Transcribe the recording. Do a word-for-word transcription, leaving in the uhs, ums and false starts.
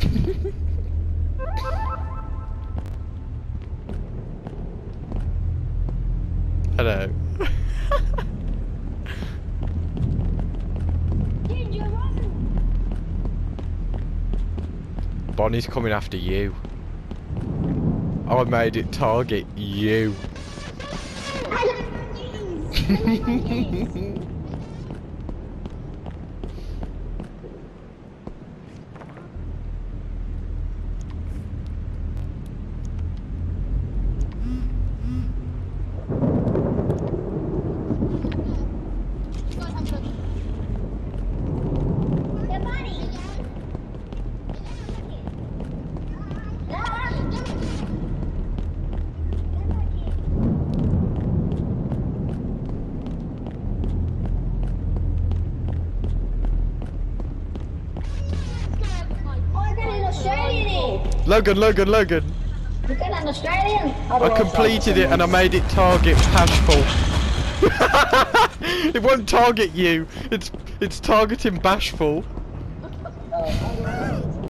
Hello. Dude, you're running. Bonnie's coming after you. I made it target you. I Yeah, buddy. Oh, I got an Australian here. Logan, Logan, Logan. You got an Australian? I completed it and I made it target Bashful. It won't target you. It's it's targeting Bashful. Oh,